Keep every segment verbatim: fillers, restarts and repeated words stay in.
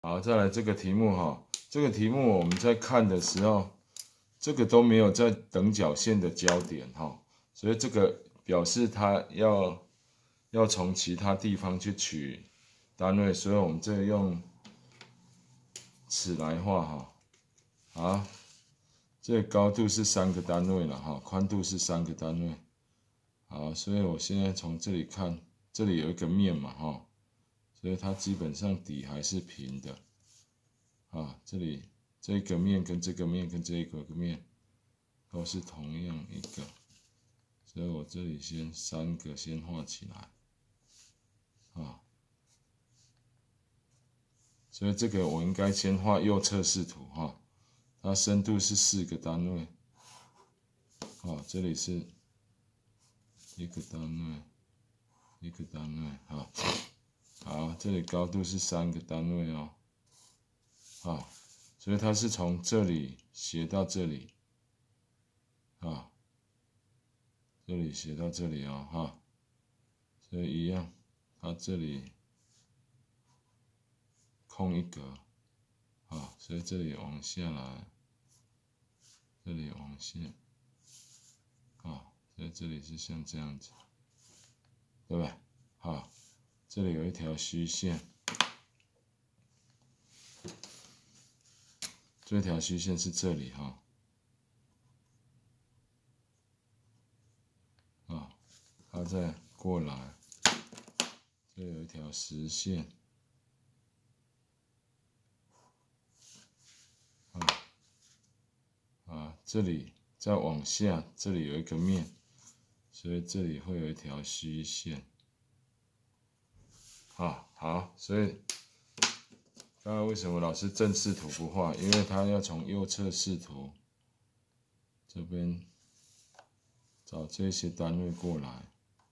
好，再来这个题目哈，这个题目我们在看的时候，这个都没有在等角线的交点哈，所以这个表示它要要从其他地方去取单位，所以我们这个用尺来画哈。好，这个高度是三个单位了哈，宽度是三个单位。好，所以我现在从这里看，这里有一个面嘛哈。所以它基本上底还是平的，啊，这里这个面跟这个面跟这一个面都是同样一个，所以我这里先三个先画起来，啊，所以这个我应该先画右侧视图哈，它深度是四个单位，啊，这里是一个单位，一个单位，好。好，这里高度是三个单位哦，啊，所以它是从这里斜到这里，啊，这里斜到这里哦，哈，所以一样，它这里空一格，啊，所以这里往下来，这里往下，啊，所以这里是像这样子，对不对？好。这里有一条虚线，这条虚线是这里哈，啊，它再过来，这有一条实线，啊，啊，这里再往下，这里有一个面，所以这里会有一条虚线。啊，好，所以刚刚为什么老师正视图不画？因为他要从右侧视图这边找这些单位过来，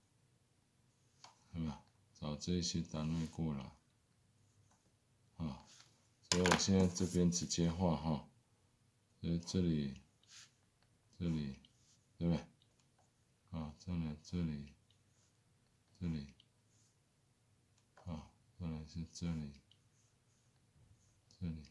对吧？找这些单位过来，啊，所以我现在这边直接画哈，所以这里，这里，对不对？啊，再来这里，这里。啊，再来是这里，这里，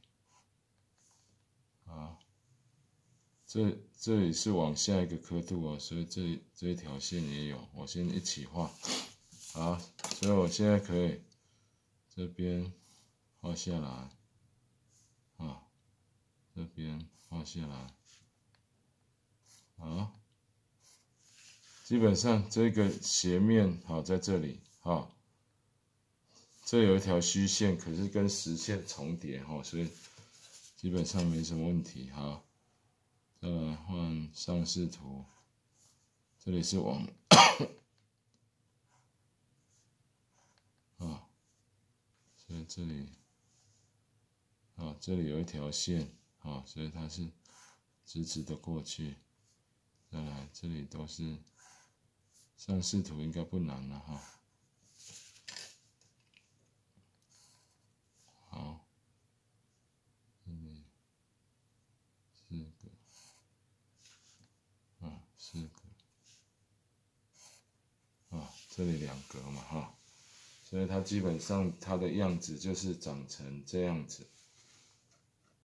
好，这这里是往下一个刻度哦，所以这里这一条线也有，我先一起画，好，所以我现在可以这边画下来，啊，这边画下来，好，基本上这个斜面好在这里，好。这有一条虚线，可是跟实线重叠哈，所以基本上没什么问题。好，再来换上视图，这里是往啊，所以这里啊，这里有一条线啊，所以它是直直的过去。再来，这里都是上视图，应该不难了哈。好，这里四个，啊，四个，啊，这里两格嘛哈，所以它基本上它的样子就是长成这样子。